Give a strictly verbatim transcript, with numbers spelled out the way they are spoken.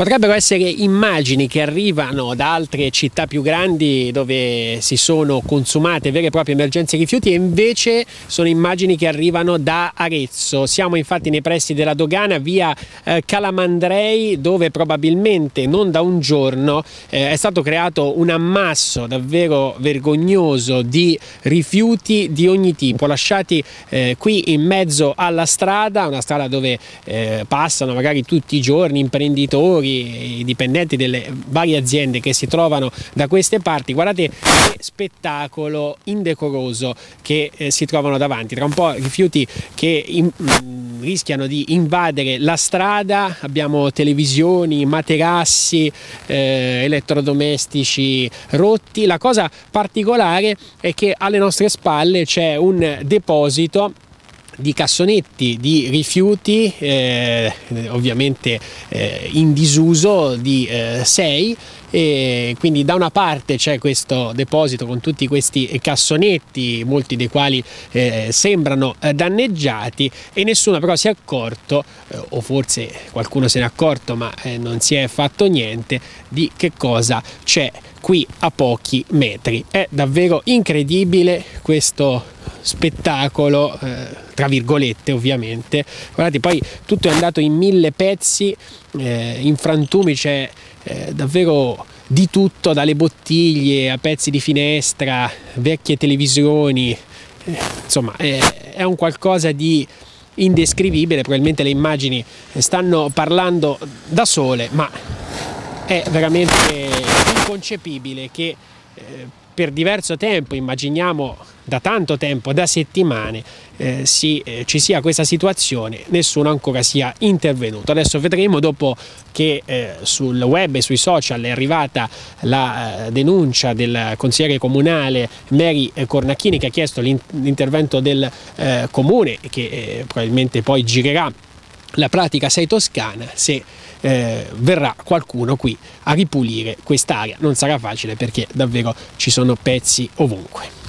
Potrebbero essere immagini che arrivano da altre città più grandi dove si sono consumate vere e proprie emergenze rifiuti, e invece sono immagini che arrivano da Arezzo. Siamo infatti nei pressi della dogana, via eh, Calamandrei, dove probabilmente non da un giorno eh, è stato creato un ammasso davvero vergognoso di rifiuti di ogni tipo, lasciati eh, qui in mezzo alla strada, una strada dove eh, passano magari tutti i giorni imprenditori, i dipendenti delle varie aziende che si trovano da queste parti. Guardate che spettacolo indecoroso che eh, si trovano davanti, tra un po' rifiuti che in, mh, rischiano di invadere la strada. Abbiamo televisioni, materassi, eh, elettrodomestici rotti. La cosa particolare è che alle nostre spalle c'è un deposito di cassonetti di rifiuti, eh, ovviamente eh, in disuso, di eh, sei, e quindi da una parte c'è questo deposito con tutti questi cassonetti, molti dei quali eh, sembrano eh, danneggiati, e nessuno però si è accorto, eh, o forse qualcuno se n'è accorto ma eh, non si è fatto niente, di che cosa c'è qui a pochi metri. È davvero incredibile questo spettacolo, eh, tra virgolette ovviamente. Guardate, poi tutto è andato in mille pezzi, eh, in frantumi c'è eh, davvero di tutto, dalle bottiglie a pezzi di finestra, vecchie televisioni, eh, insomma è, è un qualcosa di indescrivibile. Probabilmente le immagini stanno parlando da sole, ma è veramente inconcepibile che eh, per diverso tempo, immaginiamo da tanto tempo, da settimane, eh, si, eh, ci sia questa situazione, nessuno ancora sia intervenuto. Adesso vedremo, dopo che eh, sul web e sui social è arrivata la eh, denuncia del consigliere comunale Mary Cornacchini, che ha chiesto l'intervento del eh, comune, che eh, probabilmente poi girerà la pratica sei Toscana, se eh, verrà qualcuno qui a ripulire quest'area. Non sarà facile perché davvero ci sono pezzi ovunque.